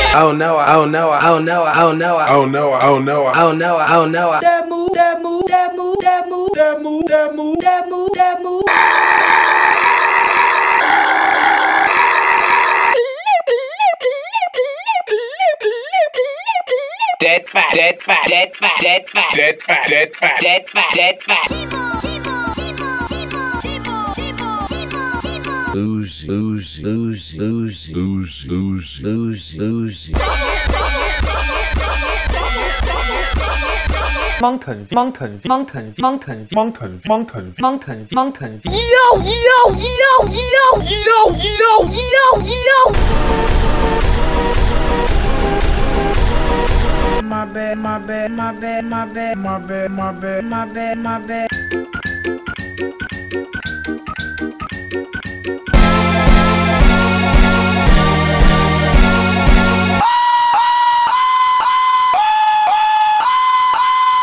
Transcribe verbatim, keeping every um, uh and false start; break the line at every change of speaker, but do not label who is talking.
Oh no, oh no, oh no, oh no, oh no, oh no, oh no, oh no. That move, that move, that move, that move, that move, that move, that move, that move. Dead fat, dead fat, dead fat, dead fat, dead fat, dead fat, dead fat, dead fat. Luzzy, luzzy, luzzy, luzzy, luzzy, luzzy, luzzy, luzzy. Mountain, mountain, mountain, mountain, mountain, mountain, mountain, mountain. Yo, yo, yo, yo, yo, yo, yo, yo. My bad, my bad, my bad, my bad, my bad, my bad, my bad, my bad.